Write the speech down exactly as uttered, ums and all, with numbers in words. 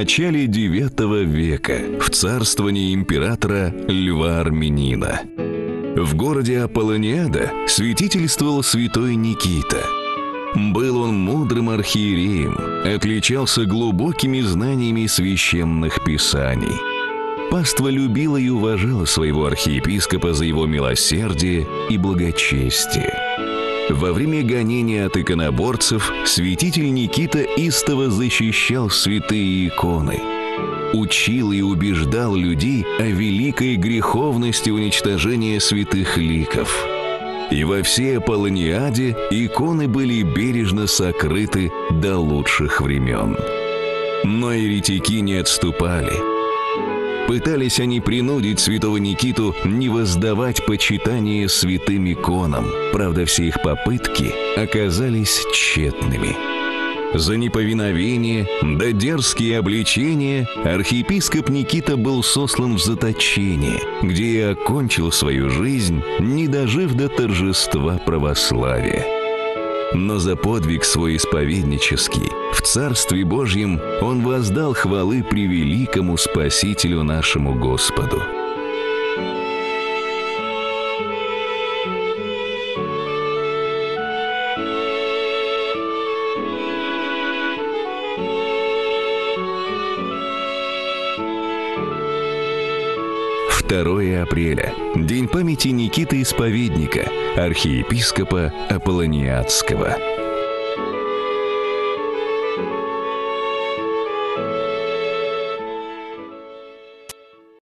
начале девятого века в царствовании императора Льва Армянина. В городе Аполлониада святительствовал святой Никита. Был он мудрым архиереем, отличался глубокими знаниями священных писаний. Паства любила и уважала своего архиепископа за его милосердие и благочестие. Во время гонения от иконоборцев святитель Никита истово защищал святые иконы, учил и убеждал людей о великой греховности уничтожения святых ликов. И во всей Аполлониаде иконы были бережно сокрыты до лучших времен. Но еретики не отступали. Пытались они принудить святого Никиту не воздавать почитание святым иконам. Правда, все их попытки оказались тщетными. За неповиновение да дерзкие обличения архиепископ Никита был сослан в заточение, где и окончил свою жизнь, не дожив до торжества православия. Но за подвиг свой исповеднический в Царстве Божьем он воздал хвалы превеликому Спасителю нашему Господу. второе апреля. День памяти Никиты Исповедника, архиепископа Аполлониадского.